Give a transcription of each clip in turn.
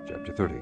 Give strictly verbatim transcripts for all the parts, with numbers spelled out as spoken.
Chapter thirty.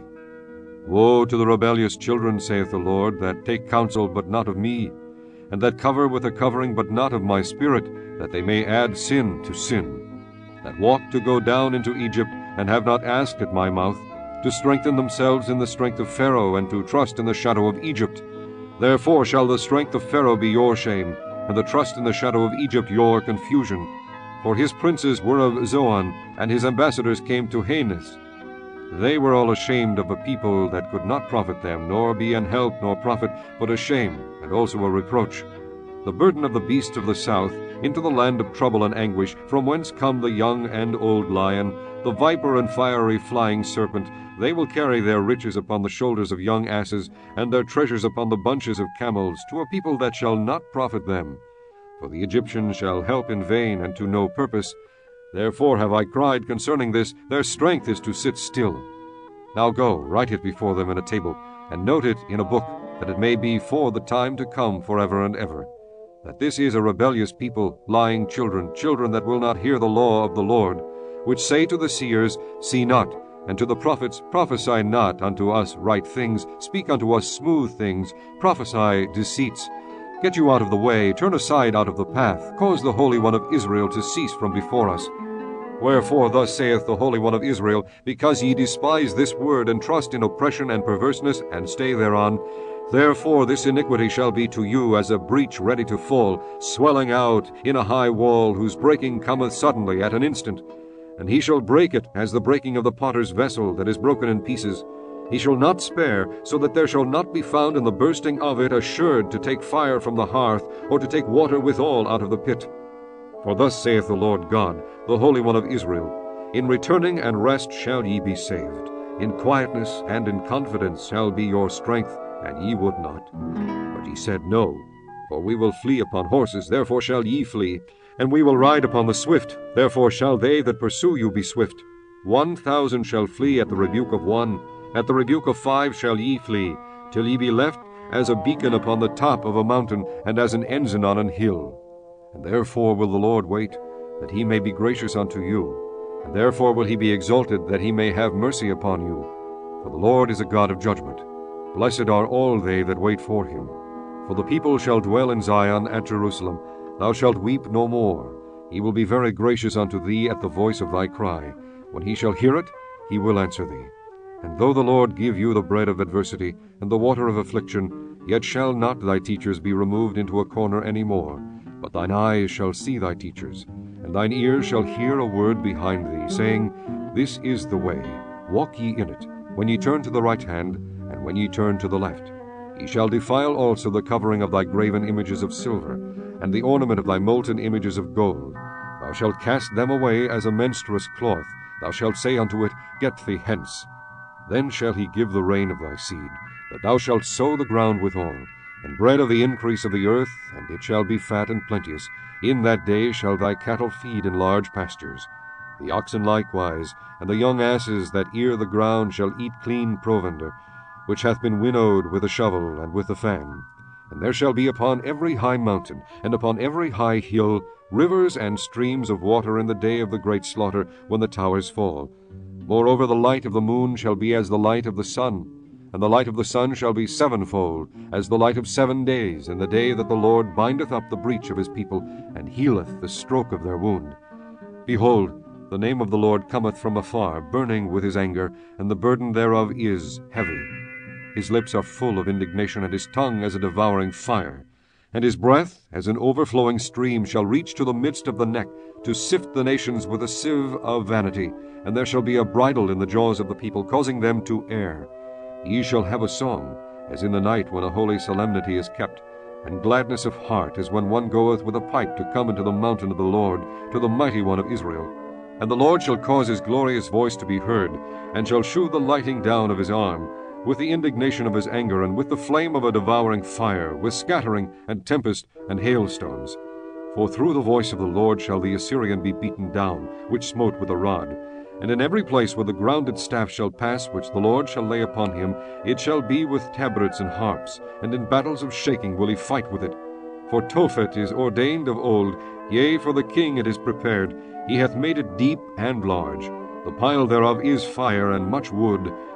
Woe to the rebellious children, saith the Lord, that take counsel, but not of me, and that cover with a covering, but not of my spirit, that they may add sin to sin, that walk to go down into Egypt, and have not asked at my mouth, to strengthen themselves in the strength of Pharaoh, and to trust in the shadow of Egypt. Therefore shall the strength of Pharaoh be your shame, and the trust in the shadow of Egypt your confusion. For his princes were of Zoan, and his ambassadors came to Hanes. They were all ashamed of a people that could not profit them, nor be an help nor profit, but a shame, and also a reproach. The burden of the beasts of the south, into the land of trouble and anguish, from whence come the young and old lion, the viper and fiery flying serpent. They will carry their riches upon the shoulders of young asses, and their treasures upon the bunches of camels, to a people that shall not profit them. For the Egyptians shall help in vain, and to no purpose. Therefore have I cried concerning this, their strength is to sit still. Now go, write it before them in a table, and note it in a book, that it may be for the time to come forever and ever. That this is a rebellious people, lying children, children that will not hear the law of the Lord, which say to the seers, See not, and to the prophets, Prophesy not unto us right things, speak unto us smooth things, prophesy deceits. Get you out of the way, turn aside out of the path, cause the Holy One of Israel to cease from before us. Wherefore thus saith the Holy One of Israel, Because ye despise this word, and trust in oppression and perverseness, and stay thereon, therefore this iniquity shall be to you as a breach ready to fall, swelling out in a high wall, whose breaking cometh suddenly at an instant. And he shall break it as the breaking of the potter's vessel that is broken in pieces. He shall not spare, so that there shall not be found in the bursting of it a sherd to take fire from the hearth, or to take water withal out of the pit. For thus saith the Lord God, the Holy One of Israel, In returning and rest shall ye be saved. In quietness and in confidence shall be your strength, and ye would not. But ye said, No, for we will flee upon horses, therefore shall ye flee. And we will ride upon the swift, therefore shall they that pursue you be swift. One thousand shall flee at the rebuke of one, at the rebuke of five shall ye flee, till ye be left as a beacon upon the top of a mountain, and as an ensign on an hill. And therefore will the Lord wait, that he may be gracious unto you, and therefore will he be exalted, that he may have mercy upon you. For the Lord is a God of judgment. Blessed are all they that wait for him. For the people shall dwell in Zion at Jerusalem. Thou shalt weep no more. He will be very gracious unto thee at the voice of thy cry. When he shall hear it, he will answer thee. And though the Lord give you the bread of adversity, and the water of affliction, yet shall not thy teachers be removed into a corner any more. But thine eyes shall see thy teachers, and thine ears shall hear a word behind thee, saying, This is the way, walk ye in it, when ye turn to the right hand, and when ye turn to the left. Ye shall defile also the covering of thy graven images of silver, and the ornament of thy molten images of gold. Thou shalt cast them away as a menstruous cloth. Thou shalt say unto it, Get thee hence. Then shall he give the rain of thy seed, that thou shalt sow the ground withal, and bread of the increase of the earth, and it shall be fat and plenteous. In that day shall thy cattle feed in large pastures. The oxen likewise, and the young asses that ear the ground shall eat clean provender, which hath been winnowed with a shovel and with the fan. And there shall be upon every high mountain, and upon every high hill, rivers and streams of water in the day of the great slaughter, when the towers fall. Moreover, the light of the moon shall be as the light of the sun, and the light of the sun shall be sevenfold, as the light of seven days, in the day that the Lord bindeth up the breach of his people, and healeth the stroke of their wound. Behold, the name of the Lord cometh from afar, burning with his anger, and the burden thereof is heavy. His lips are full of indignation, and his tongue as a devouring fire. And his breath, as an overflowing stream, shall reach to the midst of the neck, to sift the nations with a sieve of vanity. And there shall be a bridle in the jaws of the people, causing them to err. Ye shall have a song, as in the night when a holy solemnity is kept, and gladness of heart, as when one goeth with a pipe to come into the mountain of the Lord, to the mighty one of Israel. And the Lord shall cause his glorious voice to be heard, and shall shew the lighting down of his arm, with the indignation of his anger, and with the flame of a devouring fire, with scattering, and tempest, and hailstones. For through the voice of the Lord shall the Assyrian be beaten down, which smote with a rod. And in every place where the grounded staff shall pass, which the Lord shall lay upon him, it shall be with tabrets and harps, and in battles of shaking will he fight with it. For Tophet is ordained of old, yea, for the king it is prepared. He hath made it deep and large. The pile thereof is fire and much wood.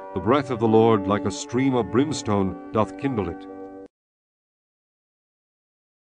The breath of the Lord, like a stream of brimstone, doth kindle it.